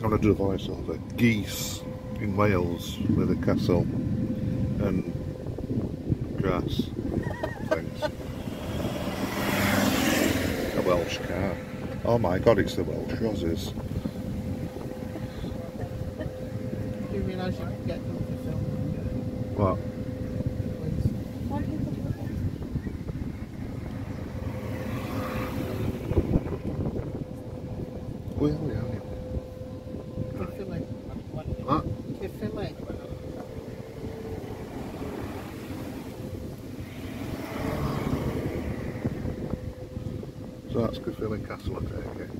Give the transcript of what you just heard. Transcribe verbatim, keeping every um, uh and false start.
want to do the voiceover. Geese in Wales with a castle and grass things. A Welsh car. Oh my god, it's the Welsh Roses. Do you realise you could get them for film? What? Well, yeah. Fillet. What? The fillet. So that's Caerphilly Castle, I take it.